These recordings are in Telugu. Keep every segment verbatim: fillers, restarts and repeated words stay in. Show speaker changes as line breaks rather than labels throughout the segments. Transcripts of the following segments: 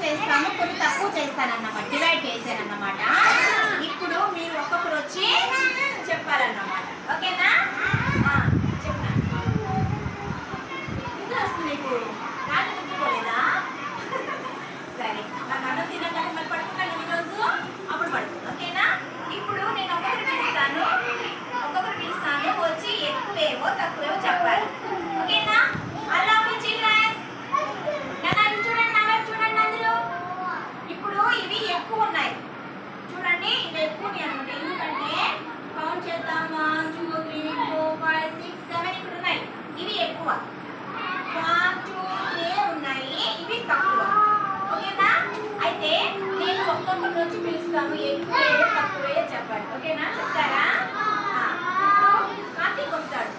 చేస్తాను, కొన్ని తక్కువ చేస్తాను అన్నమాట, డివైడ్ చేశాను అన్నమాట. ఇప్పుడు మీరు ఒక్కొక్కరు వచ్చి చెప్పాలన్నమాట. ఓకేనా? చెప్పండి. నిద్ర వస్తుంది ఇప్పుడు, రాత్రి నిద్రపోలేదా? సరే, నాకు అన్నం తినగానే మరి పడుకున్నాను ఈరోజు, అప్పుడు పడుతుంది. ఓకేనా? ఇప్పుడు నేను ఒక్కొక్కరు పిలుస్తాను, ఒక్కొక్కరు పిలుస్తాను, వచ్చి ఎక్కువేవో తక్కువేవో చెప్పాలి. ఓకేనా? అలా మీ చిల్డ్రన్స్ చూడండి, నా వైపు చూడండి అందరూ. ఇప్పుడు ఇవి ఎక్కువ ఉన్నాయి చూడండి, ఇవి ఎక్కువ ఉన్నాయి అనమాట. ఎందుకంటే కౌంట్ చేద్దాం, one two three four five six seven ఇక్కడ ఉన్నాయి, ఇవి ఎక్కువ. వన్ టూ త్రీ ఉన్నాయి, ఇవి తక్కువ. ఓకేనా? అయితే నేను ఒక్కొక్కరి నుంచి పిలుస్తాను, ఎక్కువ తక్కువ చెప్పండి. ఓకేనా? చెప్తారా? ఇప్పుడు కార్తీక్ వస్తాడు.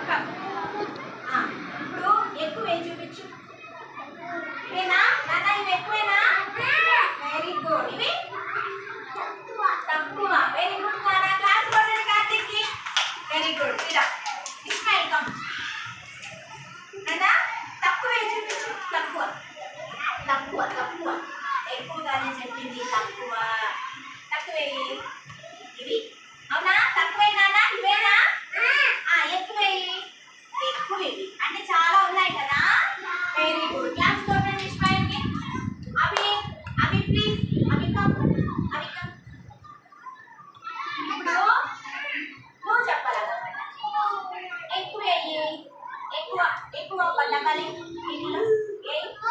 ఇప్పుడు ఎక్కువ చూపించు. ఇవేనా నాన్న? ఇవి ఎక్కువేనా? Very good. ఇవి తక్కువ. వెరీ గుడ్ నాన్న. క్లాస్ కొట్టండి కార్తీక్ కి. Very good. ఇలా ఇస్మాయిల్ కమ్ నాన్న. తక్కువ చూపించు. తక్కువ తక్కువ తక్కువ ఎక్కువగానే చెప్పింది. తక్కువ తక్కువ ఇవి అవునా? తక్కువే నాన్న? ఇవేనా? ఎక్కువ ఎక్కువ ఇవి అంటే చాలా ఉన్నాయి కదా. Very good. క్లాస్ కొట్టండి ఇస్మాయిల్ కి. అవి అవి ప్లీజ్ అవి కమ్ అవి కమ్. ఇప్పుడు నువ్వు చెప్పాలన్నమాట. ఎక్కువ ఎక్కువ ఎక్కువ పల్లకలి ఇట్లా ఎక్కువ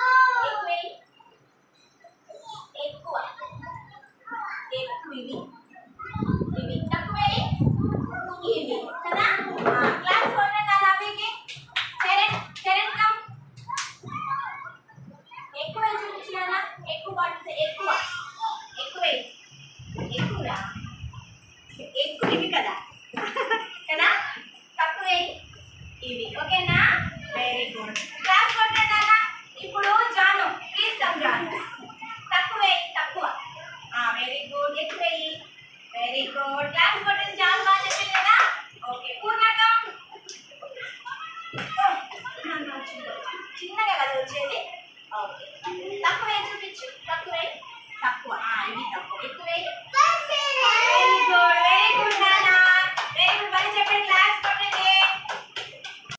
ఎక్కువ ఎక్కువ ఇవి ఇవి తక్కువ ఇవి కదా. క్లాస్ కొట్టండి అలా అవికి. చరణ్ చరణ్ కమ్. ఎక్కువ చూపించాలా? ఎక్కువ బాటిల్స్ ఎక్కువ ఎక్కువ ఎక్కువరా ఎక్కువ ఇవి కదా కదా. తక్కువ ఇవి. ఓకేనా? Very good. క్లాస్ కొట్టండి అలా. ఇప్పుడు జాను ప్లీజ్ కమ్. జాను తక్కువ తక్కువ. Very good. ఎక్కువ వెరీ గుడ్. క్లాస్ కొట్టండి. జాను బాగా చెప్పింది కదా. ఓకే. పూర్ణకం చిన్నగా కదా వచ్చేది. ఓకే. తక్కువ చూపించు. తక్కువ తక్కువ ఇవి తక్కువ. ఎక్కువ వెరీ గుడ్. వెరీ గుడ్ నాన్న. Very good. మరి చెప్పండి క్లాస్.